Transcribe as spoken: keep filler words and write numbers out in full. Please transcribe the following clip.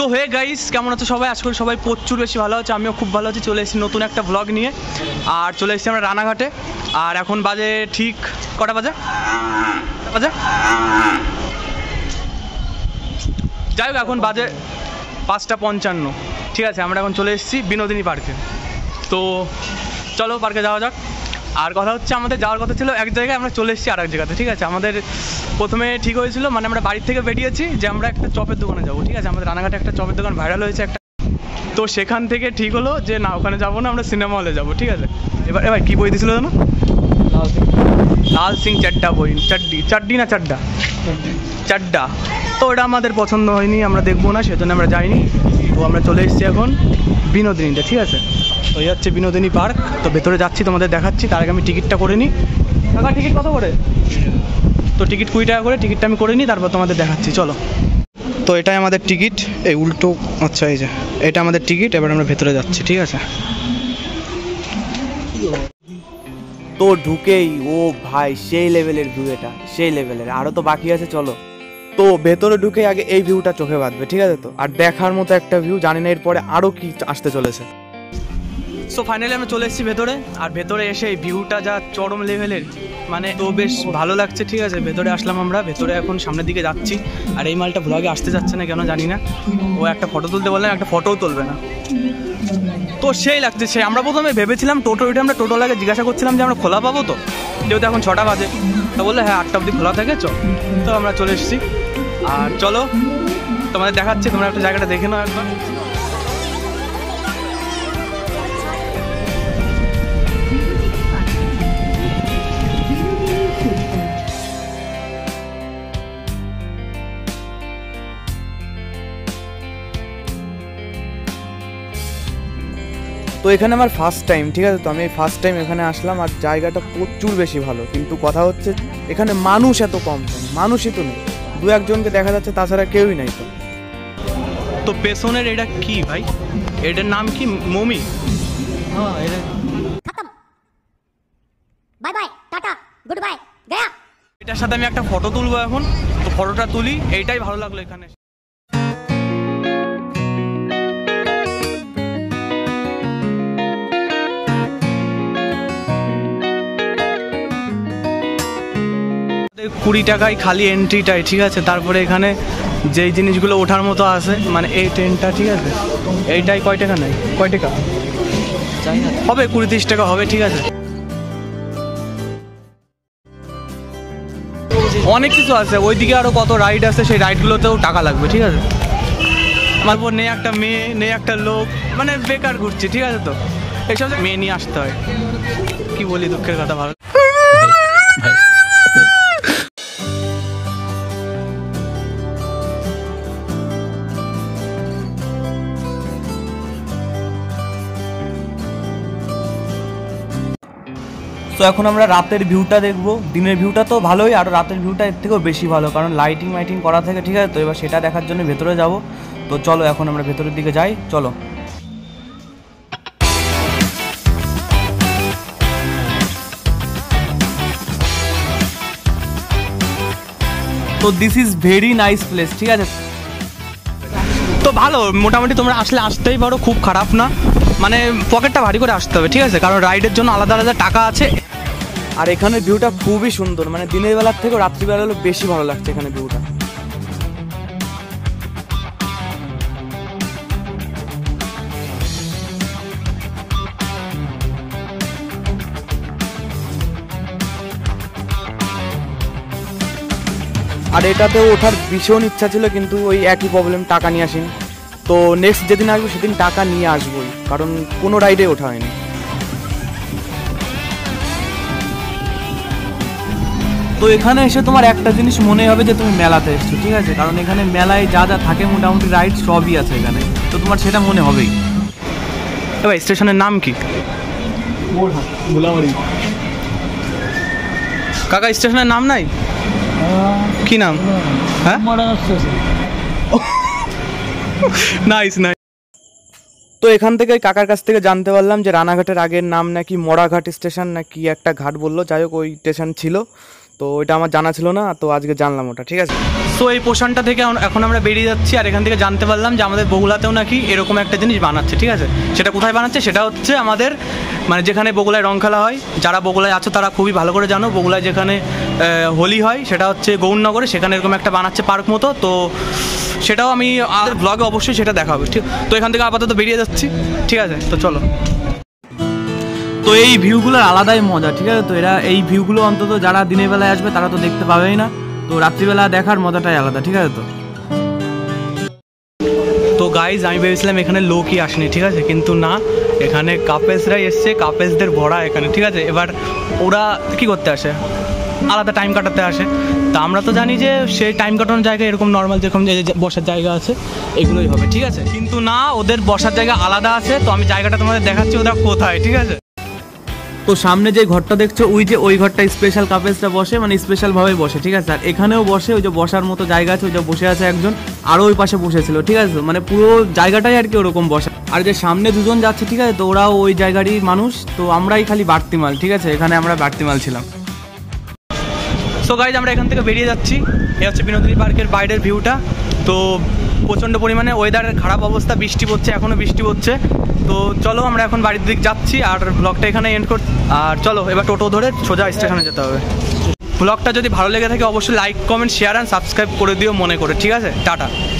Hey guys, কেমন আছো সবাই? আশা করি সবাই প্রচুর বেশি ভালো আছে, আমিও খুব ভালো আছি। চলে এসেছি নতুন একটা ব্লগ নিয়ে, আর চলে এসেছি আমরা রানাঘাটে। আর এখন বাজে ঠিক কটা বাজে বাজে যাই হোক, এখন বাজে পাঁচটা পঞ্চান্ন। ঠিক আছে, আমরা এখন চলে এসেছি বিনোদিনী পার্কে। তো চলো পার্কে যাওয়া যাক। আর কথা হচ্ছে, আমাদের যাওয়ার কথা ছিল এক জায়গায়, আমরা চলে এসেছি আর এক জায়গাতে। ঠিক আছে, আমাদের প্রথমে ঠিক হয়েছিল, মানে আমরা বাড়ির থেকে বেরিয়েছি যে আমরা একটা চপের দোকানে যাবো। ঠিক আছে, আমাদের রানাঘাটে একটা চপের দোকান ভাইরাল হয়েছে একটা, তো সেখান থেকে ঠিক হলো যে না, ওখানে যাবো না, আমরা সিনেমা হলে যাবো। ঠিক আছে, এবার এবার কী বই দিয়েছিল জানো? লাল সিং লাল সিং চাড্ডা বই, চাড্ডি চাড্ডি না চাড্ডা চাড্ডা। তো ওটা আমাদের পছন্দ হয়নি, আমরা দেখবো না, সেজন্য আমরা যাইনি। তো আমরা চলে এসেছি এখন বিনোদিনীতে। ঠিক আছে, তো এই হচ্ছে বিনোদিনী পার্ক। তো ভেতরে যাচ্ছি, তোমাদের দেখাচ্ছি। তার আগে আমি টিকিটটা করে নিই। টাকা টিকিট কত করে? তো টিকিট কুড়ি টাকা করে, টিকিটটা আমি করে নিই, তারপর তোমাদের দেখাচ্ছি। চলো। তো এটাই আমাদের টিকিট, এই উল্টো, আচ্ছা এই যে এটা আমাদের টিকিট। এবার আমরা ভেতরে যাচ্ছি। ঠিক আছে, তো ঢুকেই ও ভাই সেই লেভেলের ভিউ, এটা সেই লেভেলের। আরও তো বাকি আছে, চলো। তো ভেতরে ঢুকে আগে এই ভিউটা চোখে বাঁধবে। ঠিক আছে, তো আর দেখার মতো একটা ভিউ, জানি না এরপরে আরও কি আসতে চলেছে। সো ফাইনালি আমরা চলে এসেছি ভেতরে। আর ভেতরে এসে এই ভিউটা যা চরম লেভেলের, মানে তো বেশ ভালো লাগছে। ঠিক আছে, ভেতরে আসলাম আমরা, ভেতরে এখন সামনের দিকে যাচ্ছি। আর এই মালটা ভ্লগে আসতে যাচ্ছে না কেন জানি না, ও একটা ফটো তুলতে বললেন, একটা ফটোও তুলবে না। তো সেই লাগছে সে। আমরা প্রথমে ভেবেছিলাম টোটো উঠে আমরা টোটো লাগে জিজ্ঞাসা করছিলাম যে আমরা খোলা পাবো তো, যেহেতু এখন ছটা বাজে। তো বললে হ্যাঁ, আটটা অবধি খোলা থাকে, চল। তো আমরা চলে এসেছি। আর চলো তোমাদের দেখাচ্ছি, তোমরা একটা জায়গাটা দেখে নাও একবার। তো এখানে আমার ফার্স্ট টাইম। ঠিক আছে, তো আমি এই ফার্স্ট টাইম এখানে আসলাম, আর জায়গাটা প্রচুর বেশি ভালো। কিন্তু কথা হচ্ছে এখানে মানুষ এত কম, মানুষই তো নেই, দু একজনকে দেখা যাচ্ছে, তাছাড়া কেউই নাই। তো তো পেছনের এটা কি ভাই? এটার নাম কি? মমি? হ্যাঁ, এটা খতম, বাই বাই, টাটা, গুড বাই, গয়া। এটার সাথে আমি একটা ফটো তুলবো এখন। তো ফটোটা তুলি, এইটাই ভালো লাগলো এখানে। কুড়ি টাকায় খালি এন্ট্রিটাই। ঠিক আছে, তারপরে এখানে যেই জিনিসগুলো ওঠার মতো আছে, মানে এই ট্রেনটা, ঠিক আছে, এইটাই কয় টাকা নেই? কয় টাকা হবে? কুড়ি তিরিশ টাকা হবে। ঠিক আছে, অনেক কিছু আছে ওইদিকে, আরও কত রাইড আছে, সেই রাইডগুলোতেও টাকা লাগবে। ঠিক আছে, আমার পর নেই একটা মেয়ে, নেই একটা লোক, মানে বেকার ঘুরছি। ঠিক আছে, তো এইসব মেয়ে নিয়ে আসতে হয়, কি বলি, দুঃখের কথা। ভালো তো এখন আমরা রাতের ভিউটা দেখবো। দিনের ভিউটা তো ভালোই, আর রাতের ভিউটা এর থেকেও বেশি ভালো, কারণ লাইটিং মাইটিং করা থাকে। ঠিক আছে, তো এবার সেটা দেখার জন্য ভেতরে যাব। তো চলো এখন আমরা ভেতরের দিকে যাই, চলো। তো this is very nice place. ঠিক আছে, তো ভালো, মোটামুটি তোমরা আসলে আসতেই পারো, খুব খারাপ না। মানে পকেটটা ভারী করে আসতে হবে। ঠিক আছে, কারণ রাইডের জন্য আলাদা আলাদা টাকা আছে। আর এখানে ভিউটা খুবই সুন্দর, মানে দিনের বেলার থেকেও রাত্রিবেলা হলো বেশি ভালো লাগছে এখানে ভিউটা। আর এটাতে ওঠার ভীষণ ইচ্ছা ছিল, কিন্তু ওই একই প্রবলেম, টাকা নিয়ে আসিনি। তো নেক্সট যেদিন আসবো সেদিন টাকা নিয়ে আসবোই, কারণ কোনো রাইডে ওঠা হয়নি। তো এখানে এসে তোমার একটা জিনিস মনে হবে যে তুমি মেলাতে এসছো। ঠিক আছে, কারণ এখানে মেলায় যা যা থাকে মোটামুটি রাইড সবই আছে এখানে, তো তোমার সেটা মনে হবেই। ভাই স্টেশনের নাম কি? কাকা স্টেশনের নাম নাই? কি নাম? হ্যাঁ, নাইস নাইস। তো এখান থেকে কাকার কাছ থেকে জানতে পারলাম যে রানাঘাটের আগের নাম নাকি মরাঘাট স্টেশন, নাকি একটা ঘাট বললো, যাই হোক ওই স্টেশন ছিল। তো ওইটা আমার জানা ছিল না, তো আজকে জানলাম ওটা, ঠিক আছে। সো এই পোষণটা থেকে এখন- এখন আমরা বেরিয়ে যাচ্ছি, আর এখান থেকে জানতে পারলাম যে আমাদের বগুলাতেও নাকি এরকম একটা জিনিস বানাচ্ছে, ঠিক আছে। সেটা কোথায় বানাচ্ছে, সেটা হচ্ছে আমাদের মানে যেখানে বগুলায় রং খেলা হয়, যারা বগুলায় আছো তারা খুবই ভালো করে জানো, বগুলায় যেখানে আহ, হোলি হয় সেটা হচ্ছে গৌরনগরে, সেখানে এরকম একটা বানাচ্ছে পার্ক মতো। তো সেটাও আমি আর ব্লগে অবশ্যই সেটা দেখাবো, ঠিক। তো এখান থেকে আপাতত বেরিয়ে যাচ্ছি, ঠিক আছে, তো চলো। তো এই ভিউগুলোর আলাদাই মজা, ঠিক আছে। তো এরা এই ভিউগুলো অন্তত যারা দিনের বেলায় আসবে তারা তো দেখতে পাবেই না, তো রাত্রিবেলা দেখার মজাটাই আলাদা, ঠিক আছে। তো তো গাইজ আমি ভেবেছিলাম এখানে লোকই আসেনি, ঠিক আছে, কিন্তু না, এখানে কাপেলসরাই এসছে, কাপেলসদের ভরা এখানে, ঠিক আছে। এবার ওরা কি করতে আসে, আলাদা টাইম কাটাতে আসে। তা আমরা তো জানি যে সেই টাইম কাটানোর জায়গা এরকম নর্মাল যেরকম যে যে বসার জায়গা আছে এগুলোই হবে, ঠিক আছে। কিন্তু না, ওদের বসার জায়গা আলাদা আছে। তো আমি জায়গাটা তোমাদের দেখাচ্ছি ওরা কোথায়, ঠিক আছে। তো সামনে যে ঘরটা দেখছো ওই যে ওই ঘরটা স্পেশাল কাপেলসটা বসে, মানে স্পেশালভাবেই বসে, ঠিক আছে। আর এখানেও বসে, ওই যে বসার মতো জায়গা আছে, ওই যে বসে আছে একজন, আরও ওই পাশে বসেছিল, ঠিক আছে। মানে পুরো জায়গাটাই আর কি ওরকম বসে। আর যে সামনে দুজন যাচ্ছে, ঠিক আছে, তো ওরাও ওই জায়গারই মানুষ। তো আমরাই খালি বাড়তি মাল, ঠিক আছে, এখানে আমরা বাড়তি মাল ছিলাম। সো গাইজ আমরা এখান থেকে বেরিয়ে যাচ্ছি, এ হচ্ছে বিনোদিনী পার্কের বাইরের ভিউটা। তো প্রচণ্ড পরিমাণে ওয়েদারের খারাপ অবস্থা, বৃষ্টি পড়ছে, এখনও বৃষ্টি পড়ছে। তো চলো আমরা এখন বাড়ির দিক যাচ্ছি, আর ব্লগটা এখানে এন্ড করছি। আর চলো এবার টোটো ধরে সোজা স্টেশনে যেতে হবে। ব্লগটা যদি ভালো লেগে থাকে অবশ্যই like, comment, share and subscribe করে দিও মনে করে, ঠিক আছে। টাটা।